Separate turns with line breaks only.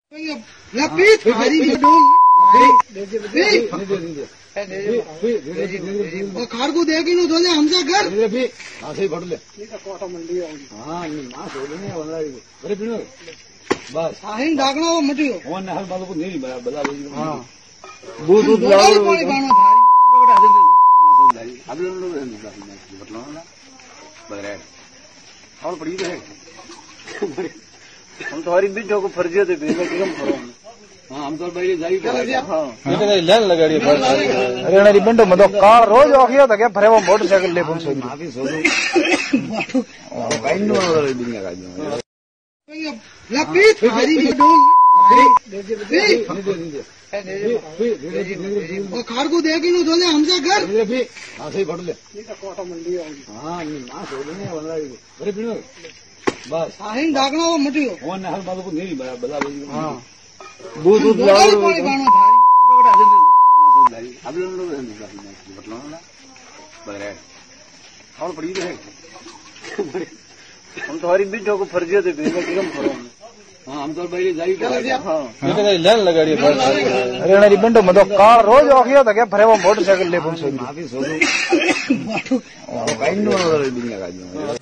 car को देख लो तो हमसे घर
सही भर ले हाँ बस
डाकना वो मटियो
हर बालों को नहीं बता
हाँ
दूध दूध और बड़ी है हम तुम्हारी बीच को फर्जियत है हाँ हम तो भाई जाइए हाँ लाइन लगा रही है
हरियाणा रिबेंटो में तो कार रोज आ गया था क्या फरे वो मोटरसाइकिल ले पहुंच
कार को देख लो तो हमसे घर
सही भर ले हाँ बस
डाकना वो मटियो
हर बालों को नहीं बता
हाँ
दूध दूध और बड़ी है हम तुम्हारी बीच को फर्जियत है हाँ हम तो भाई जाइए हाँ
लाइन लगा रही है हरियाणा रिबेंटो में तो कार रोज आ गया था क्या फरे वो मोटरसाइकिल ले पहुंच